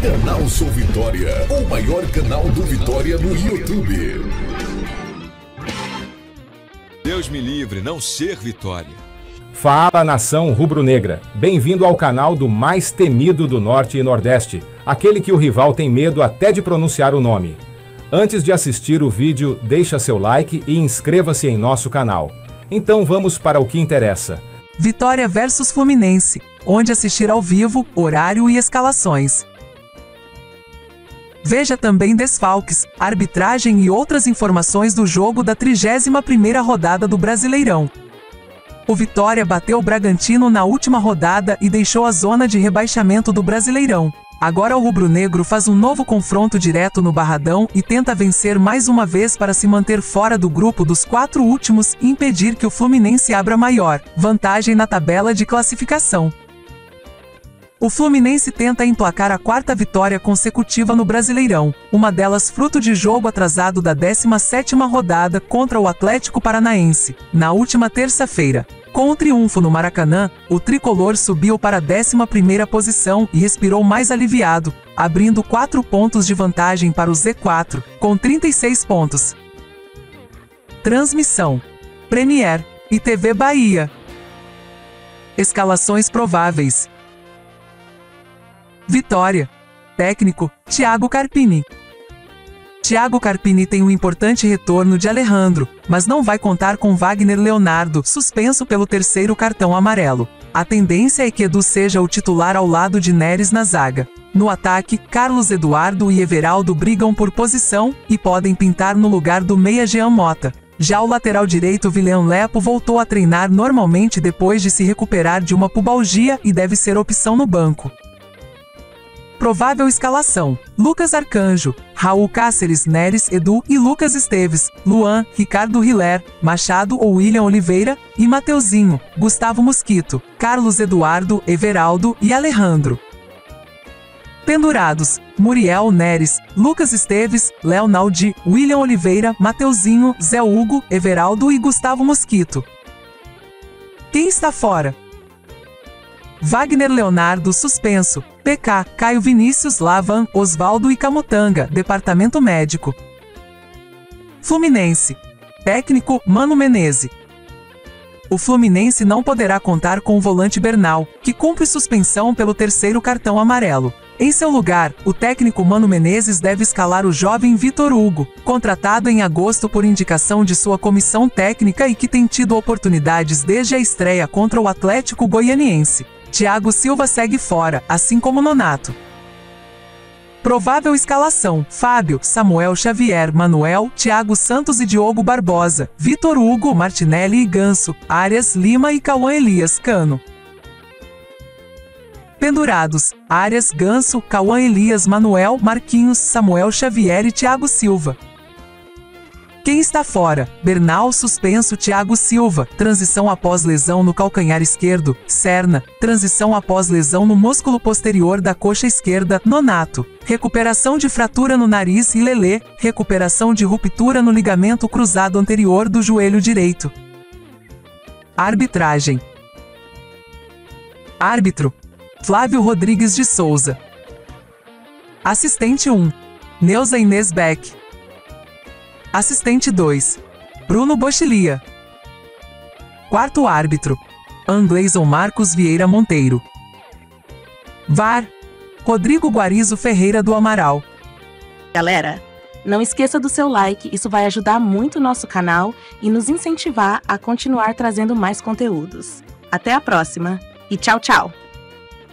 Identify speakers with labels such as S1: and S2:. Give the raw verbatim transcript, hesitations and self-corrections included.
S1: Canal Sou Vitória, o maior canal do Vitória no YouTube.
S2: Deus me livre, não ser Vitória.
S3: Fala, nação rubro-negra. Bem-vindo ao canal do mais temido do Norte e Nordeste, aquele que o rival tem medo até de pronunciar o nome. Antes de assistir o vídeo, deixa seu like e inscreva-se em nosso canal. Então vamos para o que interessa.
S4: Vitória versus Fluminense, onde assistir ao vivo, horário e escalações. Veja também desfalques, arbitragem e outras informações do jogo da trigésima primeira rodada do Brasileirão. O Vitória bateu o Bragantino na última rodada e deixou a zona de rebaixamento do Brasileirão. Agora o rubro-negro faz um novo confronto direto no Barradão e tenta vencer mais uma vez para se manter fora do grupo dos quatro últimos e impedir que o Fluminense abra maior vantagem na tabela de classificação. O Fluminense tenta emplacar a quarta vitória consecutiva no Brasileirão, uma delas fruto de jogo atrasado da décima sétima rodada contra o Atlético Paranaense, na última terça-feira. Com o triunfo no Maracanã, o tricolor subiu para a décima primeira posição e respirou mais aliviado, abrindo quatro pontos de vantagem para o Z quatro, com trinta e seis pontos. Transmissão: Premier e T V Bahia. Escalações prováveis. Vitória. Técnico: Thiago Carpini. Thiago Carpini tem um importante retorno de Alejandro, mas não vai contar com Wagner Leonardo, suspenso pelo terceiro cartão amarelo. A tendência é que Edu seja o titular ao lado de Neres na zaga. No ataque, Carlos Eduardo e Everaldo brigam por posição e podem pintar no lugar do meia Jean Mota. Já o lateral direito William Lepo voltou a treinar normalmente depois de se recuperar de uma pubalgia e deve ser opção no banco. Provável escalação: Lucas Arcanjo, Raul Cáceres, Neres, Edu e Lucas Esteves, Luan, Ricardo Hiller, Machado ou William Oliveira e Mateuzinho, Gustavo Mosquito, Carlos Eduardo, Everaldo e Alejandro. Pendurados: Muriel Neres, Lucas Esteves, Léo Naldi, William Oliveira, Mateuzinho, Zé Hugo, Everaldo e Gustavo Mosquito. Quem está fora? Wagner Leonardo suspenso, P K, Caio Vinícius, Lavan, Osvaldo e Camutanga, Departamento Médico. Fluminense. Técnico: Mano Menezes. O Fluminense não poderá contar com o volante Bernal, que cumpre suspensão pelo terceiro cartão amarelo. Em seu lugar, o técnico Mano Menezes deve escalar o jovem Vitor Hugo, contratado em agosto por indicação de sua comissão técnica e que tem tido oportunidades desde a estreia contra o Atlético Goianiense. Thiago Silva segue fora, assim como Nonato. Provável escalação: Fábio, Samuel Xavier, Manuel, Thiago Santos e Diogo Barbosa, Vitor Hugo, Martinelli e Ganso, Arias, Lima e Cauã Elias Cano. Pendurados: Arias, Ganso, Cauã Elias, Manuel, Marquinhos, Samuel Xavier e Thiago Silva. Quem está fora? Bernal suspenso, Thiago Silva, transição após lesão no calcanhar esquerdo, Serna, transição após lesão no músculo posterior da coxa esquerda, Nonato, recuperação de fratura no nariz e Lelê, recuperação de ruptura no ligamento cruzado anterior do joelho direito. Arbitragem. Árbitro: Flávio Rodrigues de Souza. Assistente um: Neuza Inês Beck. Assistente dois: Bruno Bochilia. Quarto árbitro: Angleison Marcos Vieira Monteiro. V A R: Rodrigo Guarizo Ferreira do Amaral.
S5: Galera, não esqueça do seu like, isso vai ajudar muito o nosso canal e nos incentivar a continuar trazendo mais conteúdos. Até a próxima e tchau, tchau!